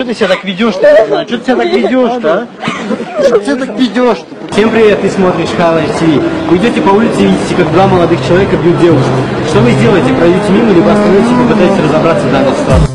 Что ты себя так ведешь-то? Что ты себя так ведешь-то? Что ты себя так ведешь-то? Всем привет, ты смотришь Хайлайт ТВ. Вы идете по улице и видите, как два молодых человека бьют девушку. Что вы сделаете? Пройдете мимо, либо остановитесь и попытаетесь разобраться в данной ситуации.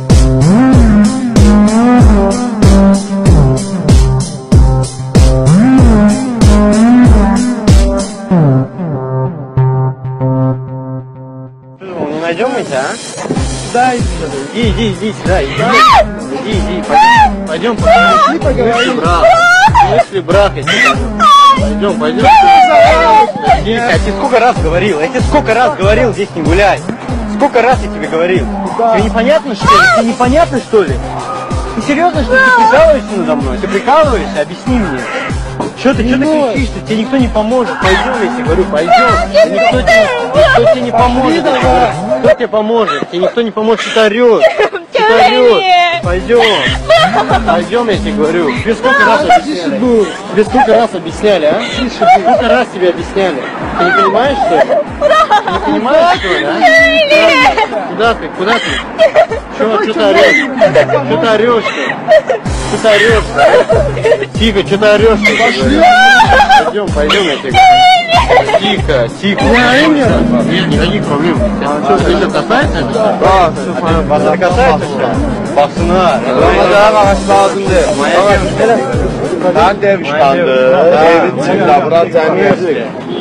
Не найдем эти, а? Да, иди сюда, иди, пойдем поговорим. Если брак, пойдем. Иди, я тебе сколько раз говорил, здесь не гуляй. Сколько раз я тебе говорил? Тебе непонятно, что ли? Тебе непонятно, что ли? Ты серьезно, что ты прикалываешься надо мной? Ты прикалываешься? Объясни мне. Что ты кричишь? Тебе никто не поможет. Пойдем, я тебе говорю, пойдем. Никто тебе не поможет. Кто тебе поможет? Тебе никто не поможет, что ты орешь. Пойдем, я тебе говорю. Тебе сколько раз объясняли, а? Сколько раз тебе объясняли? Ты не понимаешь, что ли? Ты не понимаешь, что ли, а? Куда ты? Что ты орешь? Что ты орешь? Тихо, что ты орешь? Пойдем, я тебе говорю. Тихо. Нет, никаких проблем. Что, ты что, касается? Bazar kасается что? Baksana. Daha bağış lazımdır. Ben devişkandı. Evin içinde bura cəmiyyətdir.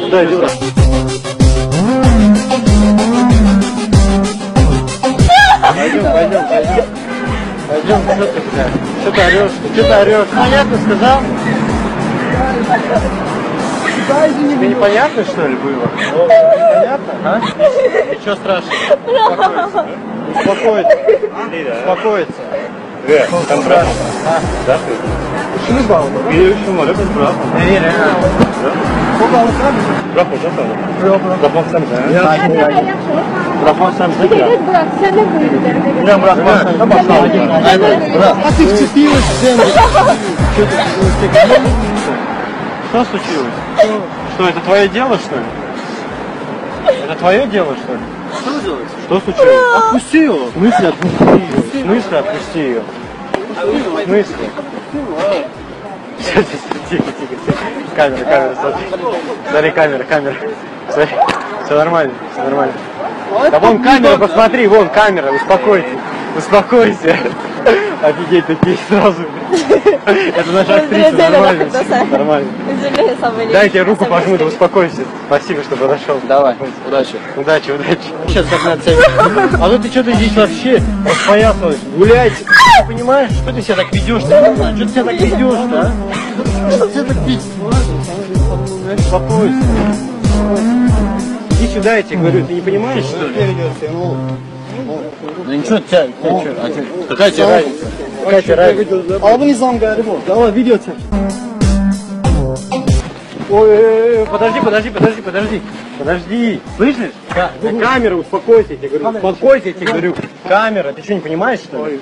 Пойдем, что ты орешь? Понятно сказал? Тебе непонятно, что ли, было? Понятно? А? Ничего страшного. Успокоиться. Там брат. Да, ты? Şunu bağlı. Bir üşüm var, biz bırak. Hayır, ha. O bağlı sen misin? Bırak hocam sana. Bırakmak sen misin? Bırakmak sen misin? Evet, bırak. Sen de buyurun. Ya bırakmak sen misin? Bırak. Hafif çıkıyoruz sen. Что случилось? Что, это твое дело, что ли? Это твое дело, что ли? Что делать? Что случилось? Отпусти его. В смысле отпусти ее? В смысле отпусти ее? В смысле? Тихо. Камера, смотри. Смотри, камера. Смотри. Все нормально. Да вон камера, посмотри, вон камера, успокойся. Офигеть, такие сразу. Это наша актриса, нормально. Дай тебе руку пожму, да успокойся. Спасибо, что подошел. Давай, удачи. Сейчас как надо себя. А ну ты что-то здесь вообще распоясалась, гулять. Ты понимаешь, что ты себя так ведешь-то? Что ты себя так ведешь-то, а? Что ты себя так ведешь? Успокойся. Иди сюда, я тебе говорю, ты не понимаешь, что ли? Ну ничего, какая тебе разница? Abi nizam garip ol. Давай, видео çek. Ой, подожди. Слышишь? Камера, успокойся, я тебе говорю. Успокойся, я тебе говорю. Камера, ты что, не понимаешь, что ли?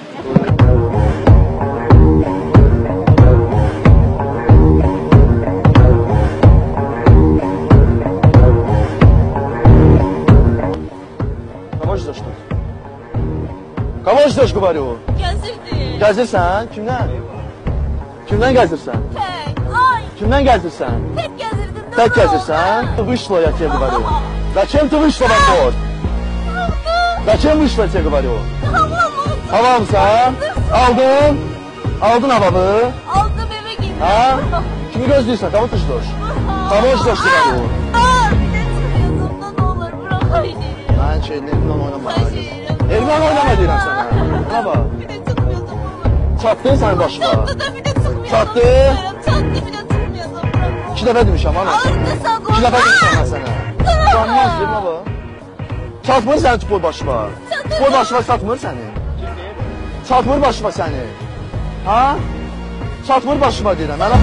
Kamo jdoş говорю. Gəzirsən? Kimdən gəzirsən? Kimdən gəzirsən? Tək gəzirsən? Вышло, я тебе говорю. Зачем ты вышла в обход? Зачем вышла, я тебе говорю? Havamsan? Aldın havamı? Aldım, eve gittim. Ha? Kimi gözləyirsən? Kamo jdoş. Kamo jdoş говорю. Çıkmıyorsun da ne olur bırak beni. Ben elimle oynama. Elimle oynama deyirəm sana. Buna bak. Bir de çıkmıyorsun baba. Çatdın sən başıma. Çattı da bir de çıkmıyorsun. Çattı. Çattı bir de çıkmıyorsun bırak. 2 dəfə demişəm ana. 2 dəfə demişəm mən sənə. Canmaz demə bu. Çatmır səni tutmur başıma. Tutmur başıma çatmır səni. Çatmır başıma səni. Ha? Çatmır başıma deyirəm. Mənə...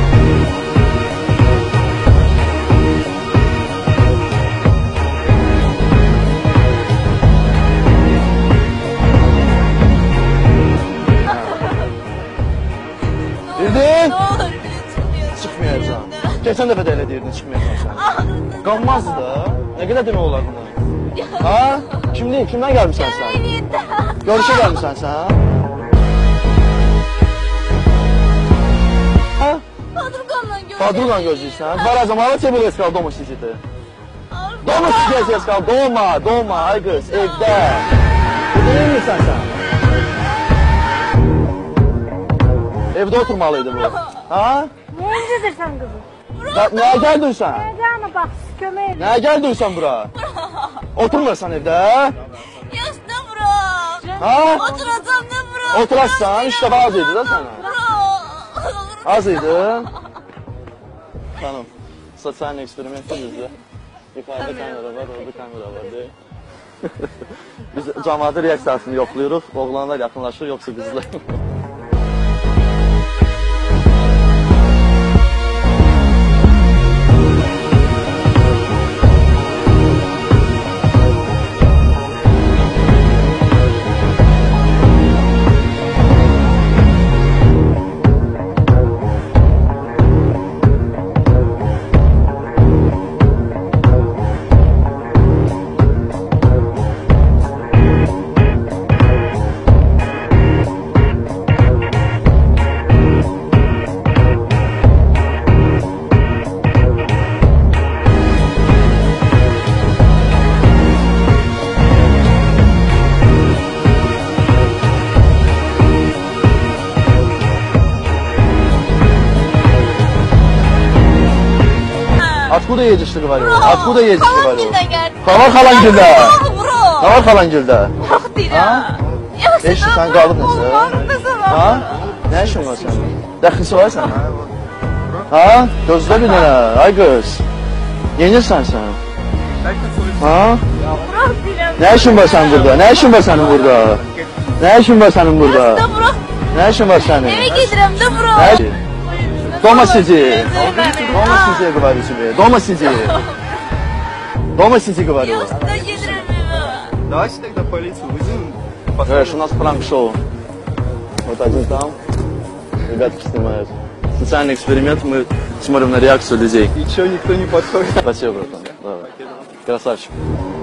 Bildin? Ne olur bir de çıkmıyorsun. Çıxmayacaq. Geçən dəfə də elə deyirdin, çıxmayacaqsan. Qanmazdı da. Nə qədər demək olar buna? Ha? Kimdən gəlmişsən sən? Görüşə gəlmişsən sən? Kadrodan gözləyirsən. Varazamalı çevirə skal, doma sicidi. Doma sicidi skal, doma, ay qız, evdə. Burada neymirsən sən? Evdə oturmalıydı bu. Ha? Neyincidirsən qızım? Nəyə gəldiysən? Necəmi bax, kömək edin. Nəyə gəldiysən bura? Oturmursan evdə? Yes, ne bırak. Ha? Oturacağım ne bırak. Oturarsan, işte az idi da sana. Bırak. Az idi. Canım, sosyal eksperimentin bizde. Yukarıda kamera var, orada kamera var değil. Biz cəmaatın reaksiyasını yoxlayırıq, oğlanlar yaxınlaşır, yoxsa qızlar. Откуда едешь, ты говорю? Откуда едешь, ты говорю? Halangil'den geldim. Halangil'de. Bro. Ne var Halangil'de? Yok değil Ha? ya. Yoksa Eşi, sen ben qalıb olmaz nəsə? mı? Ha? Ne işin var senin? Dəxlisi var sənin? Ha? Gözlə bir dənə, ay qız. Yenirsən sən? Ha? Bırak Dinem. Ne işin var senin burada? Ne işin var senin burada? Ne işin var senin burada? Da bırak. Ne işin var senin? Eve giderim de bırak. Ne? Дома сиди. Beni. Дома сиди, говорю тебе. Дома сиди. Дома сиди, говорю. Yoksa giderim eve. Давайте тогда полицию вызовем. Знаешь, у нас пранк-шоу. Вот один там. Ребятки снимают. Социальный эксперимент, мы смотрим на реакцию людей. И чё, никто не подходит? Спасибо, братан. Давай. Красавчик.